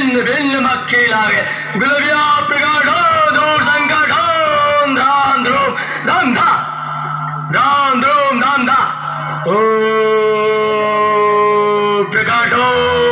भिन्न भिन्न मक्खी लागे गुलबिया प्रगाढ़ो दूर संकटो धाम ध्रुम धाम धा धाम ध्रुम धाम धा ओ प्रकाटो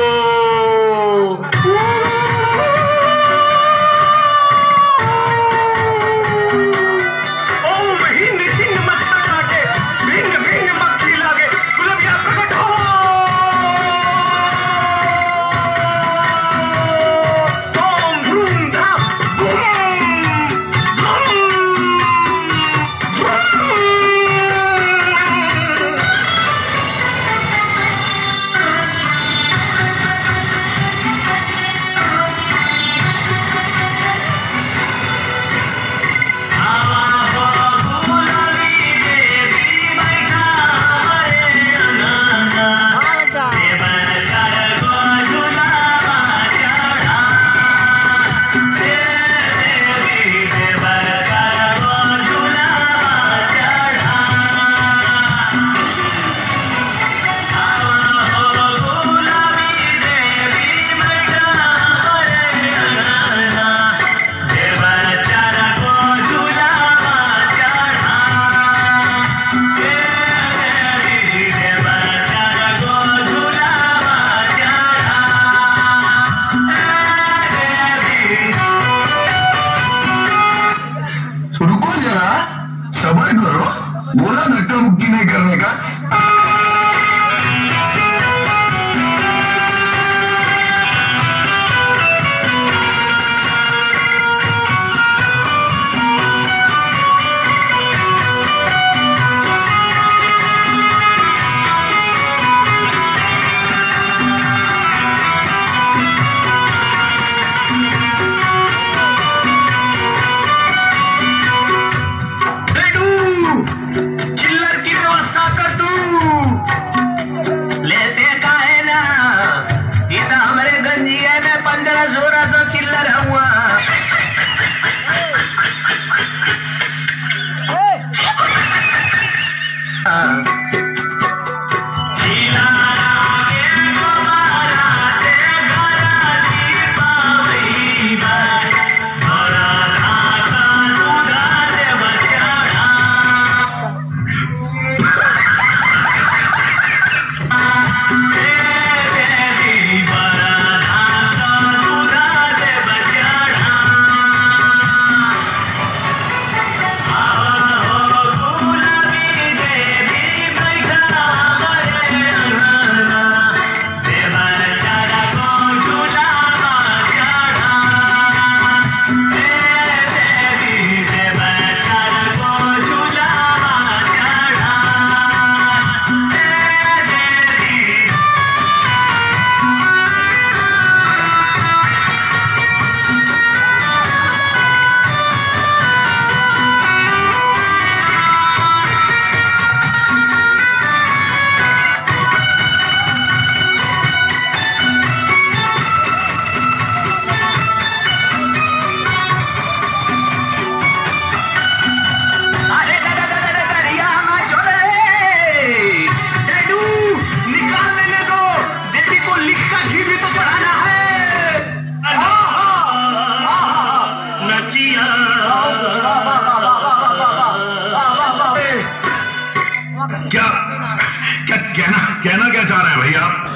कहना क्या चाह रहे हैं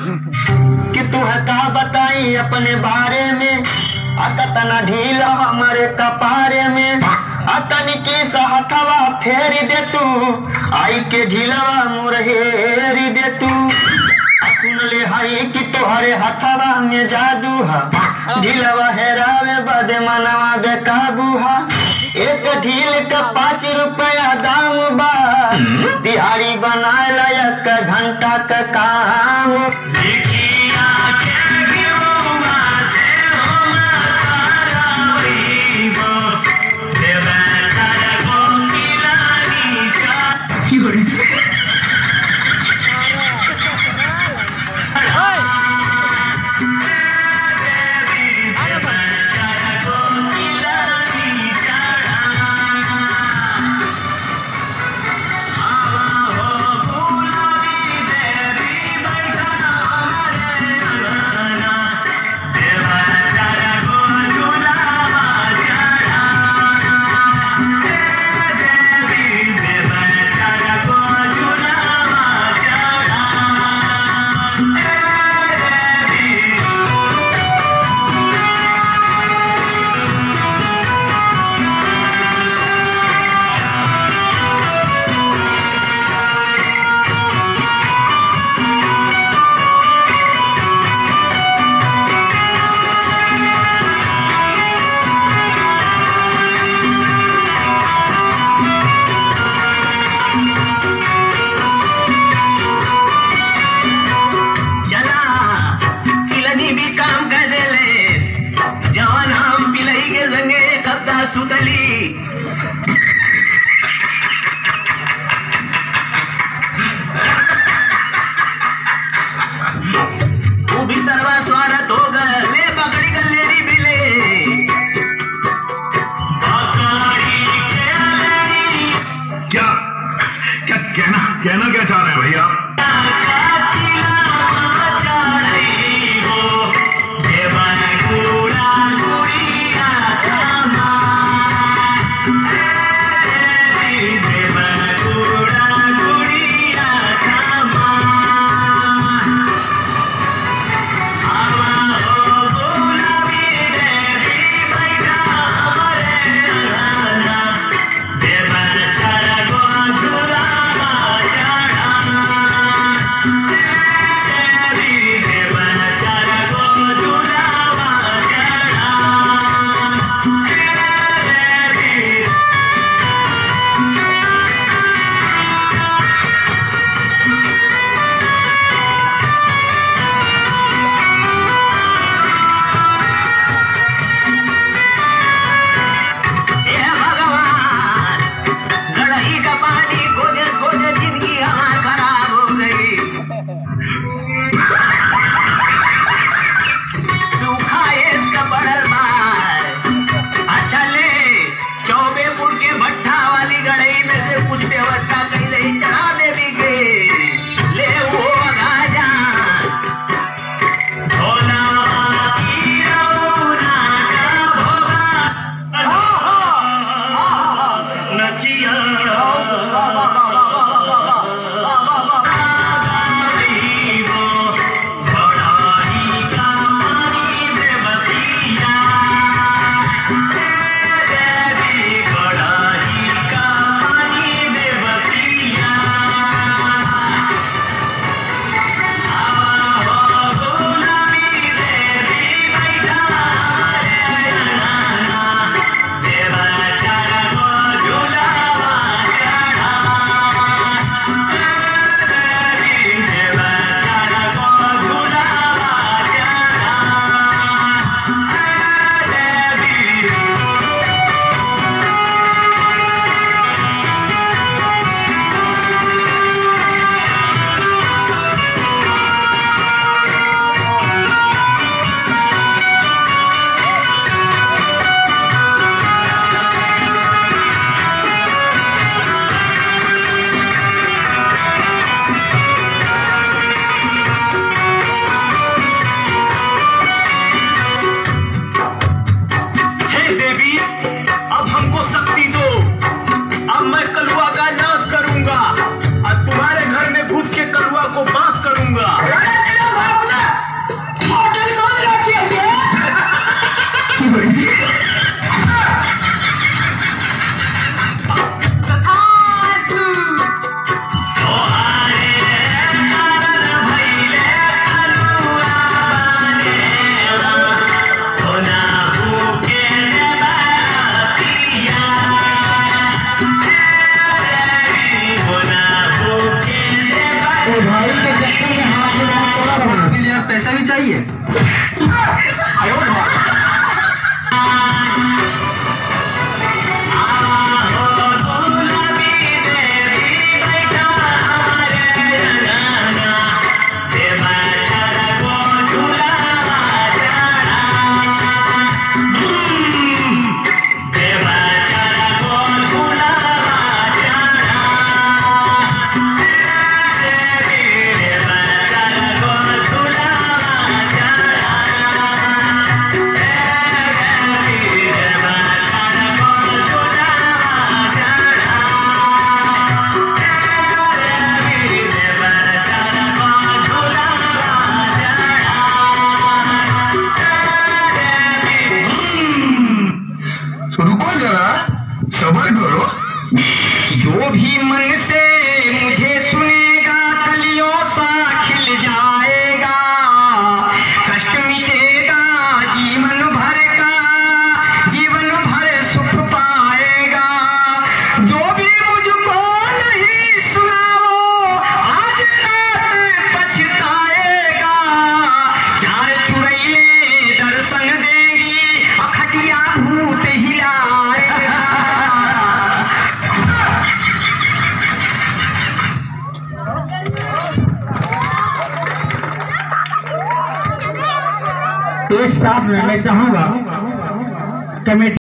भैया? कि तू है का बताई अपने बारे में, अतना ढीला हमारे कपारे में, अतनी की सहथवा फेरी दे तू, आई के ढीलवा मुरहेरी दे तू। सुन ले हाई कि तोहरे हथवा में जादू हा, ढीलवा हेरावे बदे मनवा बेकाबू हा। एक ढील का 5 रुपया दाम बा, दिहाड़ी बनाए लायक घंटा का काम। रुको जरा, सब्र करो। जो भी मन से मुझे सुनेगा कलियों सा खिल जाएगा, कष्ट मिटेगा जीवन भर का, जीवन भर सुख पाएगा। जो भी मुझको नहीं सुना वो आज रात पछताएगा। चार चुड़ैलें दर्शन देंगी, अखटिया भूत हिलाएगा। एक साथ में मैं चाहूंगा कमेटी